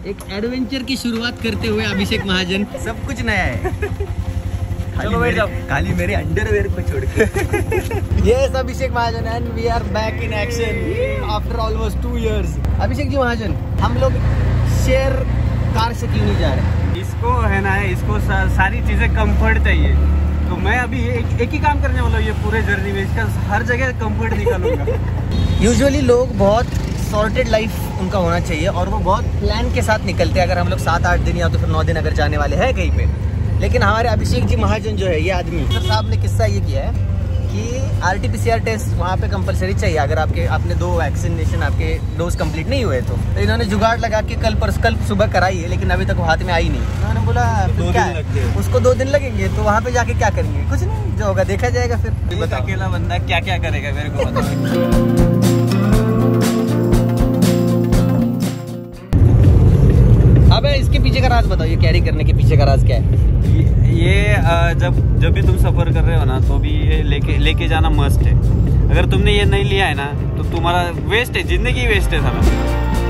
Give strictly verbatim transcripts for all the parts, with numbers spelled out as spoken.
एक एडवेंचर की शुरुआत करते हुए अभिषेक महाजन। सब कुछ नया है। चलो भाई जाओ, खाली मेरे अंडरवेयर को छोड़ के। Yes Abhishek Mahajan and we are back in action after almost two years. Abhishek ji Mahajan, हम लोग शेयर कार से क्यों नहीं जा रहे? इसको है ना, इसको सा, सारी चीजें कंफर्ट चाहिए। तो मैं अभी एक, एक ही काम करने वाला हूँ ये पूरे जर्नी में, इसका हर जगह कंफर्ट निकालूंगा। यूजुअली लोग बहुत सॉर्टेड लाइफ उनका होना चाहिए और वो बहुत प्लान के साथ निकलते हैं। अगर हम लोग सात आठ दिन या तो फिर नौ दिन अगर जाने वाले हैं कहीं पे, लेकिन हमारे अभिषेक जी महाजन जो है ये आदमी, सर साहब ने किस्सा ये किया है कि R T P C R test वहाँ पे कंपलसरी चाहिए अगर आपके आपने दो वैक्सीनेशन आपके डोज कंप्लीट नहीं हुए तो, तो इन्होंने जुगाड़ लगा के कल पर कल सुबह कराई है, लेकिन अभी तक वो हाथ में आई नहीं। उन्होंने बोला दो क्या दिन लगते उसको दो दिन लगेंगे, तो वहाँ पे जाके क्या करेंगे? कुछ नहीं, जो होगा देखा जाएगा। फिर अकेला बंदा क्या क्या करेगा मेरे को बताओ। अब इसके पीछे का राज बताओ, ये कैरी करने के पीछे का राज क्या है? ये, ये जब जब भी तुम सफर कर रहे हो ना, तो भी ये लेके लेके जाना मस्ट है। अगर तुमने ये नहीं लिया है ना तो तुम्हारा वेस्ट है, जिंदगी वेस्ट है साला।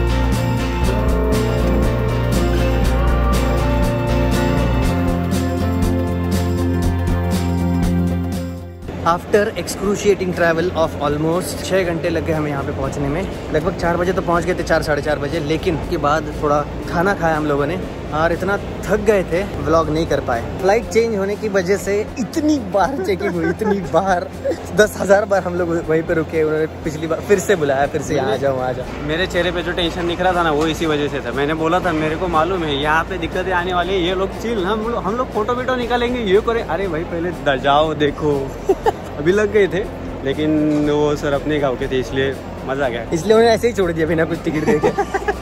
After excruciating travel of almost छः घंटे लग गए हमें यहाँ पे पहुँचने में। लगभग चार बजे तो पहुँच गए थे, चार साढ़े चार बजे। लेकिन उसके बाद थोड़ा खाना खाया हम लोगों ने और इतना थक गए थे व्लॉग नहीं कर पाए। फ्लाइट चेंज होने की वजह से इतनी बार चेकिंग हुई, इतनी बार, दस हज़ार बार हम लोग वहीं पे रुके। उन्होंने पिछली बार फिर से बुलाया, फिर से आ जाओ आ जाओ। मेरे चेहरे पे जो टेंशन दिख रहा था ना, वो इसी वजह से था। मैंने बोला था मेरे को मालूम है यहाँ पे दिक्कतें आने वाली है, ये लोग चिल, हम लोग हम लोग फोटो वीटो निकालेंगे, ये करे। अरे भाई पहले जाओ देखो। अभी लग गए थे, लेकिन वो सर अपने गाँव के थे इसलिए मजा आ गया, इसलिए उन्होंने ऐसे ही छोड़ दिया बिना कुछ टिकट देके।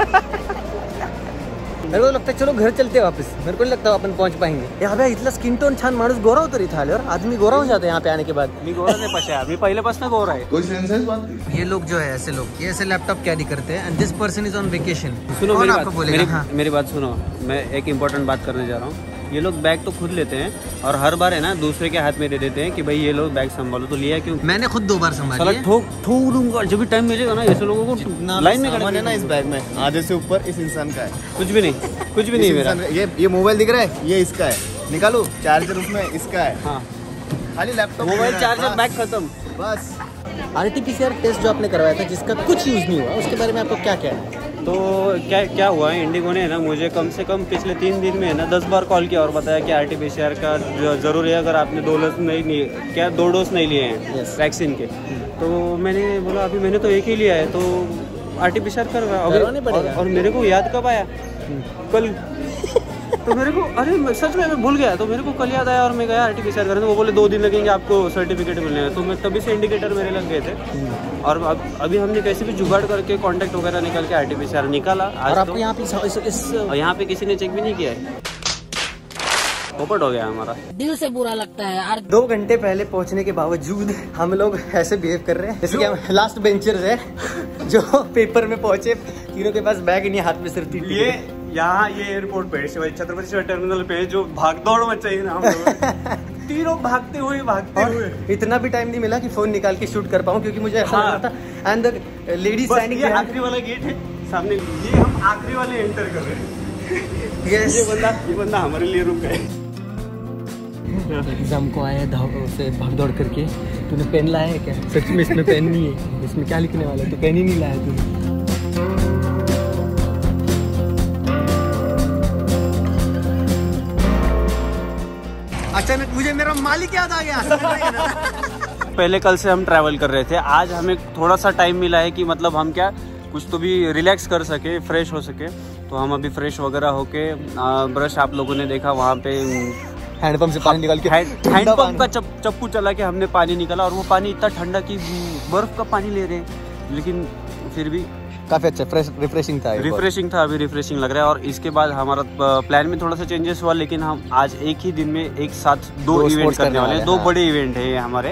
मेरे को लगता है चलो घर चलते वापस, मेरे को नहीं लगता अपन पहुंच पाएंगे। यहाँ पे इतना स्किन टोन छान माणूस गोरा होता रही था, और आदमी गोरा हो जाता है यहाँ पे आने के बाद। मी गोरा नहीं पछा, मी पहले पास ना गोरा है। कोई सेंस है इस बात की? ये लोग जो है ऐसे लोग ये ऐसे लैपटॉप कैरी करते हैं and this person is on vacation. सुनो मेरी बात, मेरी, हाँ। मेरी बात सुनो, मैं एक इम्पोर्टेंट बात करने जा रहा हूँ। ये लोग बैग तो खुद लेते हैं और हर बार है ना दूसरे के हाथ में दे देते हैं कि भाई ये लोग बैग संभालो, तो लिया क्यों? मैंने खुद दो बार संभाला है। ठोक ठोक दूंगा जब भी टाइम मिलेगा ना, ऐसे लोगों को लाइन में खड़ा ना। इस बैग में आधे से ऊपर इस इंसान का है, कुछ भी नहीं, कुछ भी नहीं मेरा। ये ये मोबाइल दिख रहा है, ये इसका है, निकालो। चार्जर उसमें इसका है, हाँ, खाली लैपटॉप, मोबाइल चार्जर, बैग खत्म बस। R T P C R test जो आपने करवाया था जिसका कुछ यूज नहीं हुआ, उसके बारे में आपको क्या क्या है? तो क्या क्या हुआ है, इंडिगो ने है ना मुझे कम से कम पिछले तीन दिन में है ना दस बार कॉल किया और बताया कि R T P C R का ज़रूरी है अगर आपने दो डोज नहीं लिए, क्या दो डोज नहीं लिए हैं वैक्सीन के। तो मैंने बोला अभी मैंने तो एक ही लिया है, तो R T P C R करवा और, और मेरे को याद कब आया? कल। तो मेरे को अरे सच में मैं भूल गया, तो मेरे को कल याद आया और मैं गया R T P C R करने। वो बोले दो दिन लगेंगे आपको सर्टिफिकेट मिलने में, तो मैं तभी से इंडिकेटर मेरे लग गए थे। और अब अभी हमने कैसे भी जुगाड़ करके कांटेक्ट वगैरह निकाल के R T P C R निकाला। आज और आपको तो यहाँ पे इस, इस, और यहाँ पे किसी ने चेक भी नहीं किया है, पोपट हो गया हमारा। दिल से बुरा लगता है यार। दो घंटे पहले पहुंचने के बावजूद हम लोग ऐसे बिहेव कर रहे हैं जैसे कि हम लास्ट बेंचर्स है जो पेपर में पहुंचे, तीनों के पास बैग नहीं, हाथ में सिर्फ ये यहाँ ये एयरपोर्ट पे छत्रपति शिवाजी टर्मिनल पे जो भाग दौड़ मच चाहिए ना, हम तीनों भागते हुए भागते हुए इतना भी टाइम नहीं मिला कि फोन निकाल के शूट कर पाऊँ, क्योंकि मुझे ऐसा हाँ। लग रहा था। एंड द लेडीज स्टैंडिंग, ये आखिरी वाला गेट है सामने, ये हम आखिरी वाले एंटर कर रहे हैं। yes. ये बंदा ये बंदा हमारे लिए रुक गए। एग्जाम को आया धाव से भाग दौड़ करके। तूने पेन लाया है क्या? सच में इसमें पेन नहीं है, इसमें क्या लिखने वाला है? तो पेन ही नहीं लाया तूने। अचानक मुझे मेरा मालिक याद आ गया। पहले कल से हम ट्रैवल कर रहे थे, आज हमें थोड़ा सा टाइम मिला है कि मतलब हम क्या कुछ तो भी रिलैक्स कर सके, फ्रेश हो सके। तो हम अभी फ्रेश वगैरह होके, ब्रश आप लोगों ने देखा वहाँ पे हैंडपंप से पानी निकाल के, हैंडपंप का चप्पू चला के हमने पानी निकाला, और वो पानी इतना ठंडा कि बर्फ का पानी ले रहे, लेकिन फिर भी काफी अच्छा फ्रेश रिफ्रेशिंग था। रिफ्रेशिंग था, अभी रिफ्रेशिंग लग रहा है। और इसके बाद हमारा प्लान में थोड़ा सा चेंजेस हुआ, लेकिन हम आज एक ही दिन में एक साथ दो, दो इवेंट करने वाले हैं। दो हाँ। बड़े इवेंट है ये हमारे,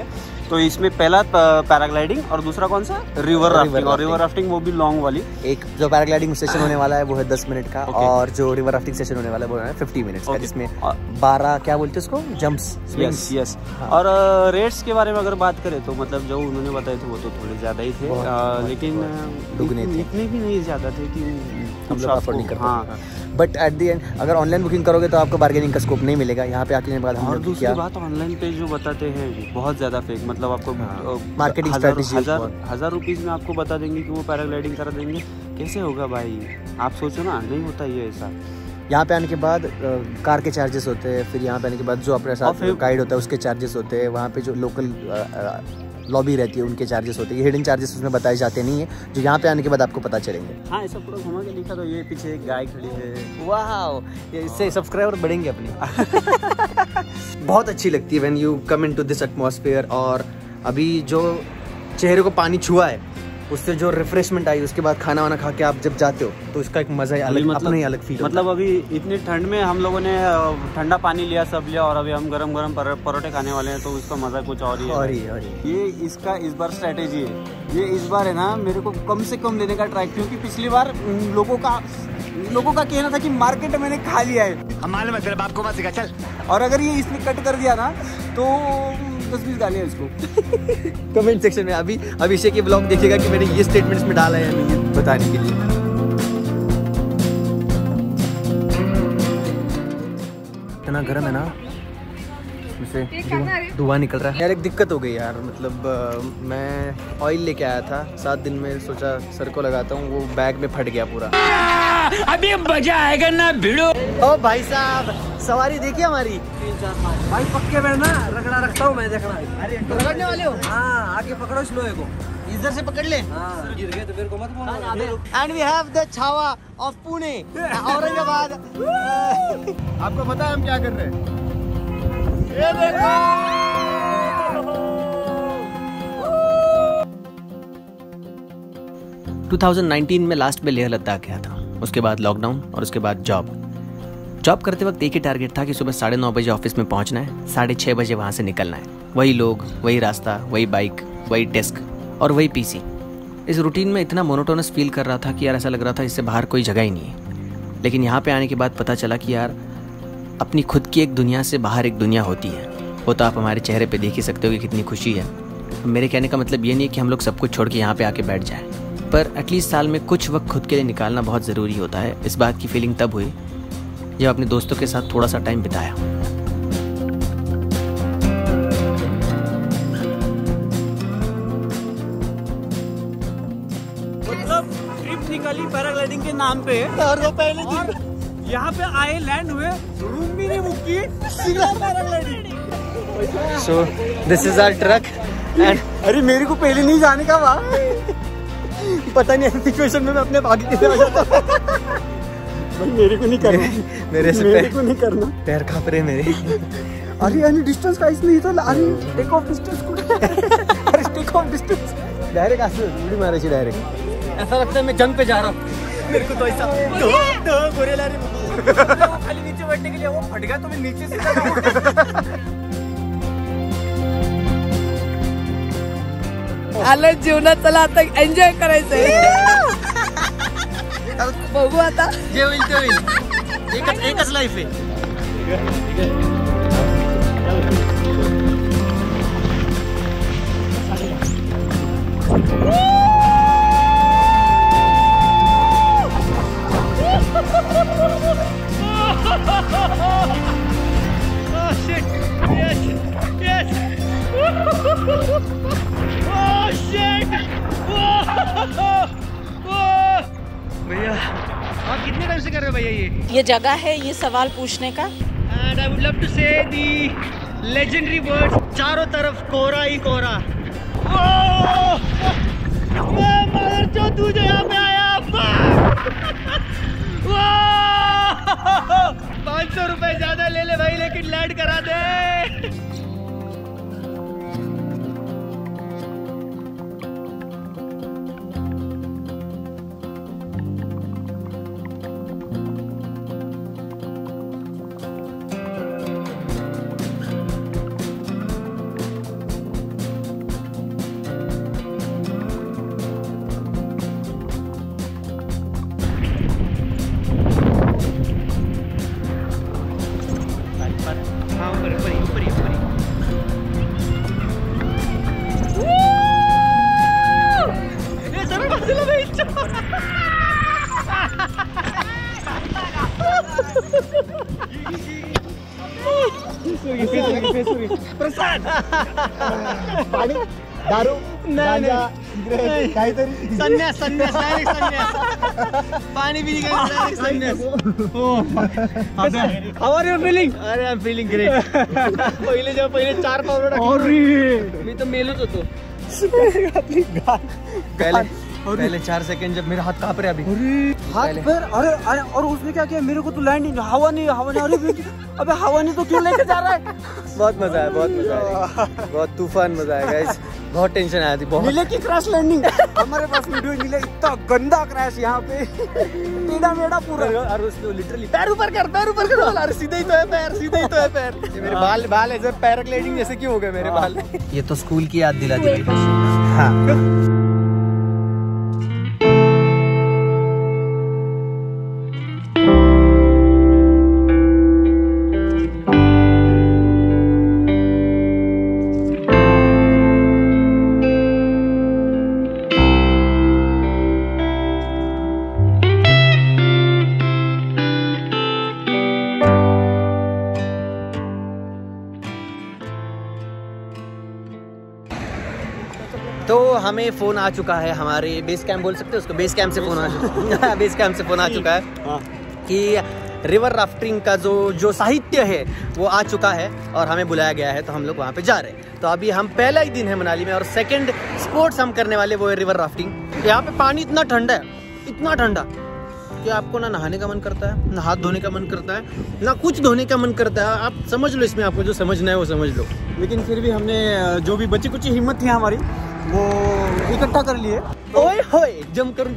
तो इसमें पहला पैराग्लाइडिंग और दूसरा कौन सा रिवर राफ्टिंग, और रिवर राफ्टिंग वो भी लॉन्ग वाली। एक जो पैराग्लाइडिंग सेशन होने वाला है वो है दस मिनट का, और जो रिवर राफ्टिंग सेशन होने वाला है वो है फिफ्टी मिनट्स का, जिसमें बारह क्या बोलते हैं उसको जंप्स। Yes yes. और रेट्स के बारे में अगर बात करें तो मतलब जो उन्होंने बताए थे वो तो थोड़े ज़्यादा ही थे, लेकिन इतने भी नहीं ज़्यादा थे कि हम लोग अफोर्ड नहीं कर पाते। बट एट द एंड अगर ऑनलाइन बुकिंग करोगे तो आपको बार्गेनिंग का स्कोप नहीं मिलेगा। यहाँ पे आने के बाद हम और दूसरी बात ऑनलाइन पे जो बताते हैं बहुत ज़्यादा फेक, मतलब आपको मार्केटिंग स्ट्रेटजी हजार हजार रुपीज़ में आपको बता देंगे कि वो पैराग्लाइडिंग करा देंगे। कैसे होगा भाई, आप सोचो ना, नहीं होता ये ऐसा। यहाँ पे आने के बाद आ, कार के चार्जेस होते हैं, फिर यहाँ पे आने के बाद जो अपने साथ गाइड होता है उसके चार्जेस होते हैं, वहाँ पे जो लोकल लॉबी रहती है उनके चार्जेस होते हैं। ये हिडन चार्जेस उसमें बताए जाते नहीं है, जो यहाँ पे आने के बाद आपको पता चलेंगे। हाँ, ऐसा पूरा घुमा के लिखा तो ये पीछे एक गाय खड़ी है। वाह, इससे सब्सक्राइबर बढ़ेंगे अपनी। बहुत अच्छी लगती है when you come into this atmosphere. और अभी जो चेहरे को पानी छुआ है उससे जो रिफ्रेशमेंट आई, उसके बाद खाना वाना खा के आप जब जाते हो तो इसका एक मजा ही अलग, मतलब, अपना ही अलग फील मतलब होता है। अभी इतनी ठंड में हम लोगों ने ठंडा पानी लिया, सब लिया, और अभी हम गरम गरम परोठे खाने वाले हैं, तो उसका मजा कुछ और ही है। और ही, और ही। ये इसका इस बार स्ट्रेटेजी है। ये इस बार है ना मेरे को कम से कम लेने का ट्राई, क्योंकि पिछली बार लोगों का लोगों का कहना था कि मार्केट मैंने खा लिया है। हमारे मतलब आपको मत सिखा चल। और अगर ये इसने कट कर दिया ना तो दस बीस गालियाँ इसको। कमेंट सेक्शन में अभी अभिषेक के ब्लॉग देखिएगा कि मैंने ये स्टेटमेंट्स में डाला है नहीं, बताने के लिए। इतना गर्म है ना, इससे धुआं निकल रहा है यार। एक दिक्कत हो गई यार, मतलब आ, मैं ऑयल लेके आया था सात दिन में, सोचा सर को लगाता हूँ, वो बैग में फट गया पूरा। अभी मजा आएगा ना भिड़ो। ओ भाई साहब, सवारी देखिए हमारी। भाई पक्के में ना रगड़ा रखता हूँ मैं, देखना। अरे पकड़ने वाले हो? हाँ, आगे पकड़ो इस लोहे को, इधर से पकड़ ले। हाँ, गिर गए तो फिर को मत बोलना। And we have the Chhava of Pune, Aurangabad. आपको पता है हम क्या कर रहे हैं? ये देखो, दो हज़ार उन्नीस में लास्ट में लेह लद्दाख गया था, उसके बाद लॉकडाउन और उसके बाद जॉब। जॉब करते वक्त एक ही टारगेट था कि सुबह साढ़े नौ बजे ऑफिस में पहुंचना है, साढ़े छः बजे वहाँ से निकलना है। वही लोग, वही रास्ता, वही बाइक, वही डेस्क और वही पीसी। इस रूटीन में इतना मोनोटोनस फील कर रहा था कि यार ऐसा लग रहा था इससे बाहर कोई जगह ही नहीं है। लेकिन यहाँ पे आने के बाद पता चला कि यार अपनी खुद की एक दुनिया से बाहर एक दुनिया होती है। वो तो आप हमारे चेहरे पे देख ही सकते हो कि कितनी खुशी है। मेरे कहने का मतलब ये नहीं है कि हम लोग सब कुछ छोड़ के यहाँ पे आके बैठ जाएं, पर एटलीस्ट साल में कुछ वक्त खुद के लिए निकालना बहुत ज़रूरी होता है। इस बात की फीलिंग तब हुई जब अपने दोस्तों के साथ थोड़ा सा टाइम बिताया। मतलब ट्रिप निकाली पैराग्लाइडिंग के नाम पे, और वो पहले दिन यहाँ पे आए, लैंड हुए, रूम भी नहीं बुक की, सीधा paragliding. So this is our truck and अरे मेरे को पहले नहीं जाने का वहाँ, पता नहीं ऐसी सिचुएशन में मैं अपने भागी कैसे आ जाता भाई मेरे को नहीं करना, मेरे से मेरे को नहीं करना, पैर कांप रहे मेरे। अरे यानी डिस्टेंस का इसलिए तो अरे टेक ऑफ डिस्टेंस को अरे टेक ऑफ डिस्टेंस डायरेक्ट आसे उड़ी मारे छी डायरेक्ट। ऐसा लगता है मैं जंग पे जा रहा हूँ। मेरे को तो ऐसा दो दो गोरेला रे खाली नीचे बैठने के लिए वो फट गया तो मैं नीचे से जाऊँ। आलं जीवनात चला आता एन्जॉय करायचंय। बघू आता जे होईल ते होईल, एकच एकच लाईफ आहे। भैया आप कितने टाइम से कर रहे हो भैया ये ये जगह है ये सवाल पूछने का। And I would love to say the legendary words, चारों तरफ कोहरा ही कोहरा। मैं मदर चो तुझे यहाँ पे आया। पाँच सौ रुपए ज्यादा ले ले भाई, लेकिन लैंड करा दे। प्रसाद पाणी दारू गांजा, सिगरेट, काहीतरी संन्यास संन्यास डायरेक्ट संन्यास पाणी भी नहीं डायरेक्ट संन्यास हाउ आर यू फीलिंग? अरे आई एम फीलिंग ग्रेट पहिले जेव्हा पहिले चार पावलं टाकली मी तर मेलोच होतो पहले पहले चार सेकंड जब मेरे हाथ कांप रहे अभी हाथ पैर अरे अरे और उसने क्या किया मेरे को तो लैंड नहीं हवा नहीं हवा नहीं अरे अबे हवा नहीं तो क्यों लेके जा रहा है? बहुत मजा आया बहुत मजा आया बहुत तूफान मजा आया गाइस बहुत टेंशन आया थी बहुत नीले की क्रैश लैंडिंग हमारे पास वीडियो नीले इतना गंदा क्रैश यहाँ पे टेढ़ा मेढ़ा पूरा और उसको लिटरली पैर ऊपर कर पैर ऊपर कर अरे सीधे ही तो है पैर सीधे ही तो है पैर ये मेरे बाल बाल ऐसे पैराग्लाइडिंग जैसे क्यों हो गए मेरे बाल ये तो स्कूल की याद दिला दी हाँ तो हमें फोन आ चुका है हमारे बेस कैंप बोल सकते हैं उसको बेस कैंप से फोन आ चुका बेस कैंप से फोन आ चुका है कि रिवर राफ्टिंग का जो जो साहित्य है वो आ चुका है और हमें बुलाया गया है तो हम लोग वहाँ पे जा रहे हैं। तो अभी हम पहला ही दिन है मनाली में और सेकंड स्पोर्ट्स हम करने वाले वो है रिवर राफ्टिंग। यहाँ पे पानी इतना ठंडा है इतना ठंडा कि आपको ना नहाने का मन करता है ना हाथ धोने का मन करता है ना कुछ धोने का मन करता है। आप समझ लो इसमें आपको जो समझना है वो समझ लो। लेकिन फिर भी हमने जो भी बची कुछ हिम्मत थी हमारी वो इकट्ठा कर लिए ओए होए जम करूँ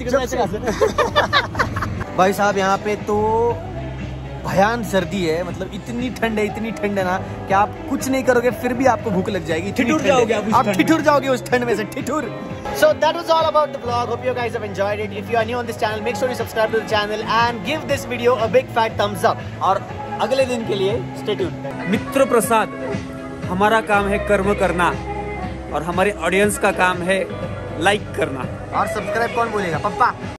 भाई साहब यहाँ पे तो भयान सर्दी है मतलब इतनी ठंड है इतनी ठंड है ना कि आप कुछ नहीं करोगे फिर भी आपको भूख लग जाएगी ठिठुर जाओगे आप, आप ठिठुर जाओगे उस ठंड में से ठिठुर। So that was all about the vlog. Hope you guys have enjoyed it. If you are new on this channel, make sure you subscribe to the channel and give this video a big fat thumbs up. और अगले दिन के लिए stay tuned. मित्र प्रसाद हमारा काम है कर्म करना और हमारे ऑडियंस का काम है लाइक करना और सब्सक्राइब कौन बोलेगा पप्पा?